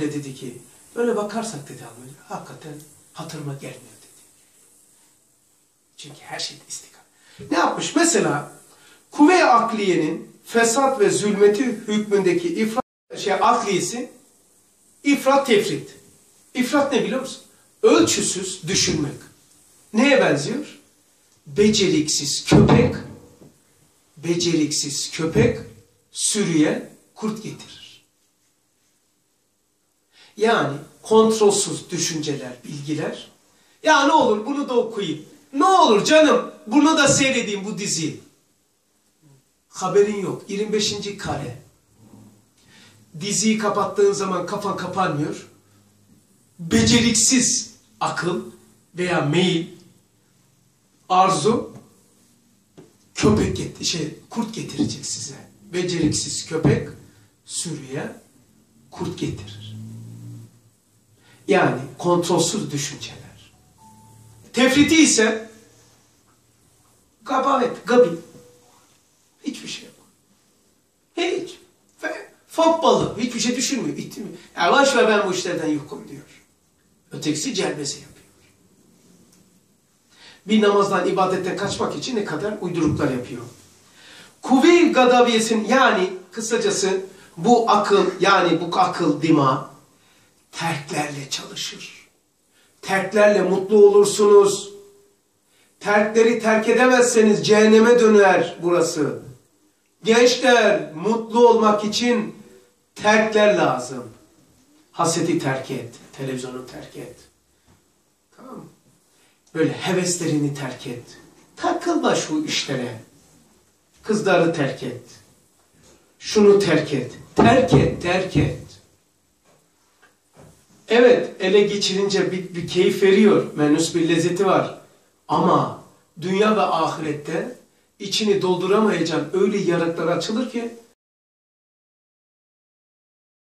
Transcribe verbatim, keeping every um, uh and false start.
dedi ki, böyle bakarsak dedi Almanya, hakikaten hatırıma gelmiyor dedi. Çünkü her şey istikamet. Ne yapmış? Mesela kuvve-i akliyenin fesat ve zulmeti hükmündeki ifrat şey akliyesi ifrat tefrit. İfrat ne biliyor musun? Ölçüsüz düşünmek. Neye benziyor? Beceriksiz köpek beceriksiz köpek sürüye kurt getirir. Yani kontrolsüz düşünceler, bilgiler. Ya ne olur bunu da okuyayım. Ne olur canım bunu da seyredeyim bu diziyi. Haberin yok. yirmi beşinci kare. Diziyi kapattığın zaman kafan kapanmıyor. Beceriksiz akıl veya meyil, arzu köpek get şey kurt getirecek size. Beceriksiz köpek sürüye kurt getirir. Yani kontrolsüz düşünceler. Tefriti ise gabavet, gabi. Hiçbir şey yok. Hiç. Fok balı. Hiçbir şey düşünmüyor. Bitti mi? Ya boş ver ben bu işlerden yokum diyor. Ötekisi celbeze yapıyor. Bir namazdan, ibadetten kaçmak için ne kadar uyduruklar yapıyor. Kuvve-i gadaviyesin yani kısacası bu akıl yani bu akıl dima terklerle çalışır. Terklerle mutlu olursunuz. Terkleri terk edemezseniz cehenneme döner burası. Gençler mutlu olmak için terkler lazım. Haseti terk et. Televizyonu terk et. Tamam mı? Böyle heveslerini terk et. Takılma şu işlere. Kızları terk et. Şunu terk et. Terk et, terk et. Evet, ele geçirince bir, bir keyif veriyor. Menüs bir lezzeti var. Ama dünya ve ahirette içini dolduramayacağın öyle yaraklar açılır ki